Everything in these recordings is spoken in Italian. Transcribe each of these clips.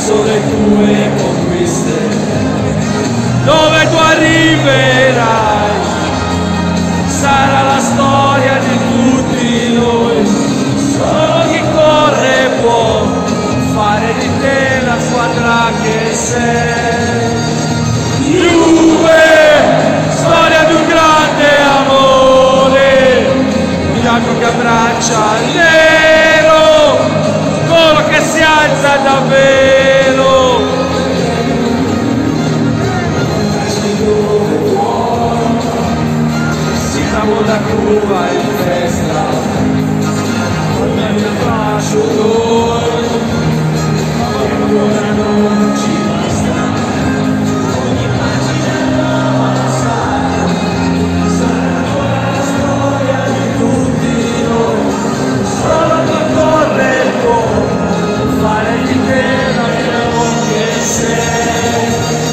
attraverso le tue conquiste, dove tu arriverai, sarà la storia di tutti noi. Solo chi corre può fare di te la squadra che sei. Juve, storia di un grande amore, bianco che abbraccia il nero, coloro che si alza davvero. Siamo la curva in festa, con il mio bacio d'oro, ma ancora non ci basta. Ogni pagina nuova sarà ancora la storia di tutti noi. Solo chi corre può fare di te l'amore che sei.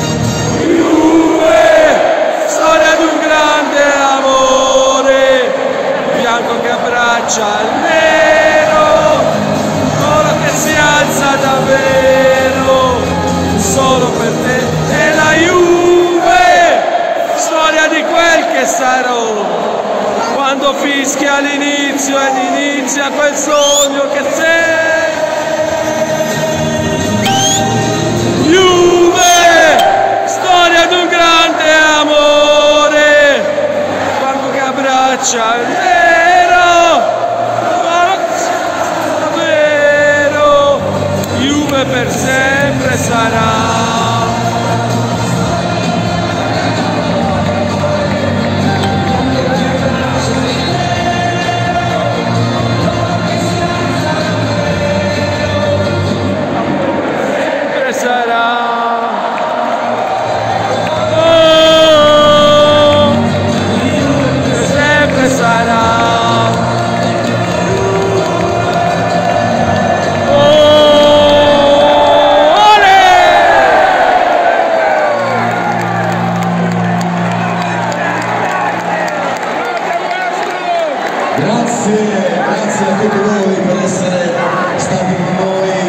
Juve, storia di un grande amore, bianco che abbraccia il nero, coloro che si alza davvero, solo per te è la Juve, storia di quel che sarò, quando fischia l'inizio ed inizia quel sogno che sei. Juve, storia di un grande amore, bianco che abbraccia il nero, vero, Juve per sempre sarà. Sempre sarà. Grazie a tutti voi per essere stati con noi.